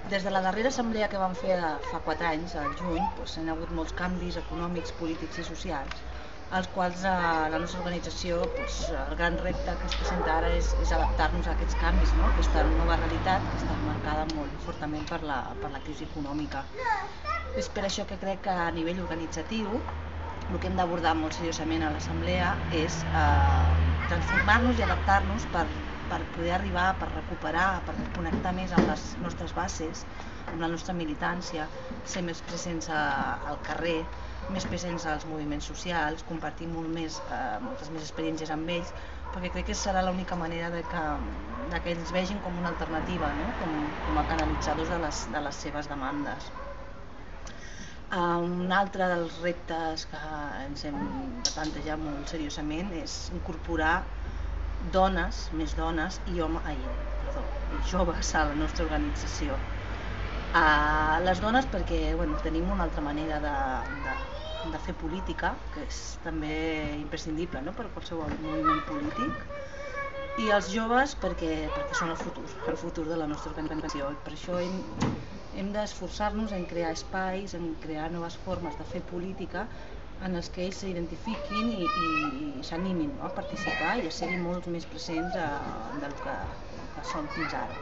Des de la darrera assemblea que vam fer fa 4 anys, al juny, hi ha hagut molts canvis econòmics, polítics i socials, als quals la nostra organització, el gran repte que es presenta ara és adaptar-nos a aquests canvis, no? Aquesta nova realitat que està marcada molt fortament per la crisi econòmica. És per això que crec que a nivell organitzatiu el que hem d'abordar molt seriosament a l'assemblea és transformar-nos i adaptar-nos per poder arribar, per recuperar, per connectar més amb les nostres bases, amb la nostra militància, ser més presents al carrer, més presents als moviments socials, compartir moltes més experiències amb ells, perquè crec que serà l'única manera que ells vegin com una alternativa, no? com a canalitzadors de les seves demandes. Un altre dels reptes que ens hem de plantejar molt seriosament és incorporar més dones i joves a la nostra organització. Les dones perquè tenim una altra manera de fer política, que és també imprescindible, no?, per qualsevol moviment polític, i els joves perquè són el futur de la nostra organització. Per això hem d'esforçar-nos en crear espais, en crear noves formes de fer política en els que ells s'identifiquin i s'animin a participar i a ser-hi molt més presents del que són fins ara.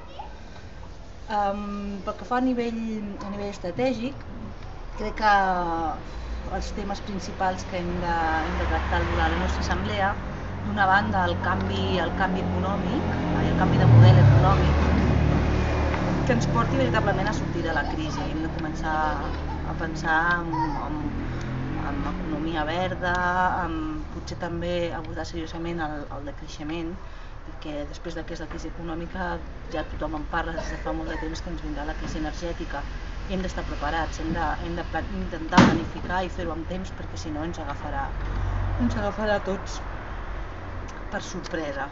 Pel que fa a nivell estratègic, crec que els temes principals que hem de tractar durant la nostra assemblea, d'una banda el canvi econòmic, el canvi de model econòmic, que ens porti veritablement a sortir de la crisi. Hem de començar a pensar en economia verda, potser també abordar seriosament el decreixement, perquè després d'aquesta crisi econòmica ja tothom en parla des de fa molt de temps que ens vindrà la crisi energètica i hem d'estar preparats, hem d'intentar planificar i fer-ho amb temps perquè si no ens agafarà a tots per sorpresa.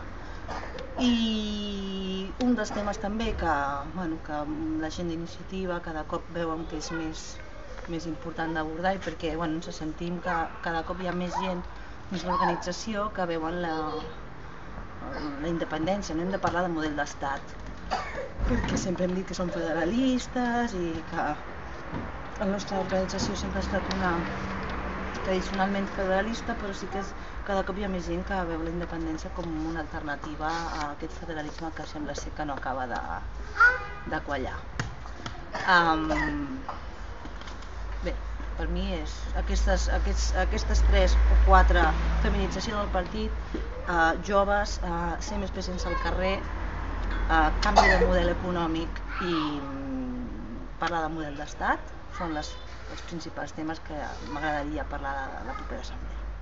I un dels temes també que la gent d'iniciativa cada cop veuen que és més important d'abordar i perquè ens sentim que cada cop hi ha més gent dins l'organització que veuen la independència. No hem de parlar de model d'estat perquè sempre hem dit que som federalistes i que la nostra organització sempre ha estat una tradicionalment federalista, però sí que cada cop hi ha més gent que veu la independència com una alternativa a aquest federalisme que sembla ser que no acaba de quallar. Bé, per mi és aquestes 3 o 4: feminització del partit, joves, ser més presents al carrer, canvi de model econòmic i parlar de model d'estat són els principals temes que m'agradaria parlar a la propera assemblea.